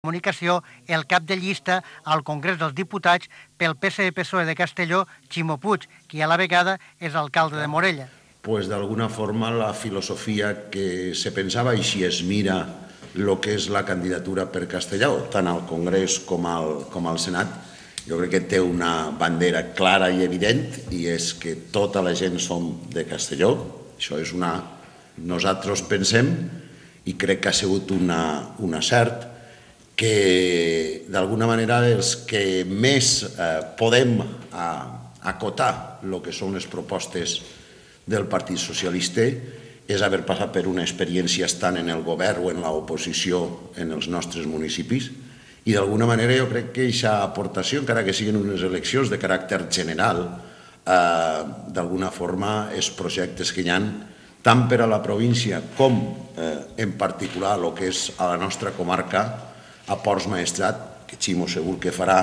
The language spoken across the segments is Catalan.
Comunicació el cap de llista al Congrés dels Diputats pel PSE-PSOE de Castelló, Ximo Puig, qui a la vegada és alcalde de Morella. Pues d'alguna forma la filosofia que se pensava i si es mira el que és la candidatura per Castelló, tant al Congrés com al Senat, jo crec que té una bandera clara i evident i és que tota la gent som de Castelló. Això és una... Nosaltres pensem, i crec que ha sigut un acert, que d'alguna manera els que més podem acotar el que són les propostes del Partit Socialista és haver passat per una experiència estant en el govern o en l'oposició en els nostres municipis i d'alguna manera jo crec que aquesta aportació, encara que siguin unes eleccions de caràcter general, d'alguna forma els projectes que hi ha tant per a la província com en particular el que és a la nostra comarca a Ports Maestrat, que Ximo segur que farà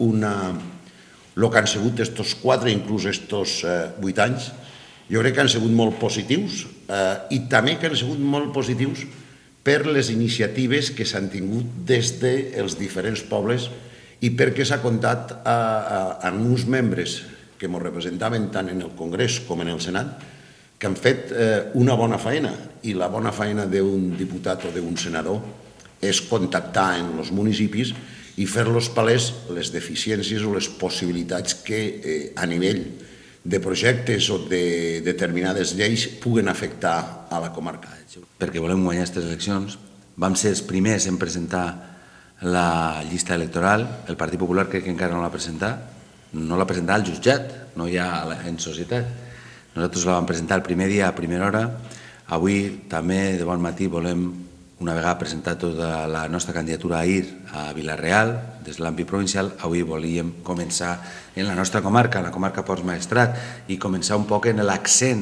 el que han sigut estos 4, inclús estos 8 anys, jo crec que han sigut molt positius i també que han sigut molt positius per les iniciatives que s'han tingut des dels diferents pobles i perquè s'ha comptat amb uns membres que ens representaven tant en el Congrés com en el Senat que han fet una bona feina i la bona feina d'un diputat o d'un senador és contactar en els municipis i fer-los palès les deficiències o les possibilitats que a nivell de projectes o de determinades lleis puguen afectar a la comarca. Perquè volem guanyar aquestes eleccions. Vam ser els primers en presentar la llista electoral. El Partit Popular crec que encara no l'ha presentat. No l'ha presentat al jutjat, no hi ha en societat. Nosaltres la vam presentar el primer dia a primera hora. Avui també de bon matí volem una vegada presentat tota la nostra candidatura a IR a Vila-real, des de l'àmbit provincial, avui volíem començar en la nostra comarca, la comarca Ports Maestrat, i començar un poc en l'accent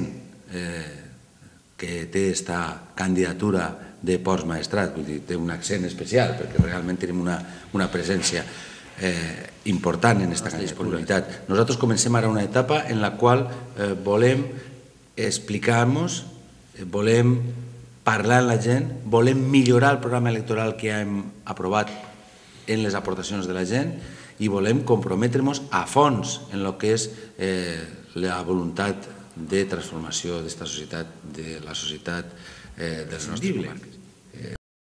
que té aquesta candidatura de Ports Maestrat, vull dir, té un accent especial, perquè realment tenim una presència important en aquesta disponibilitat. Nosaltres comencem ara una etapa en la qual volem explicar-nos, volem parlar amb la gent, volem millorar el programa electoral que hem aprovat en les aportacions de la gent i volem comprometre'ns a fons en el que és la voluntat de transformació d'esta societat, de la societat de les nostres comarques.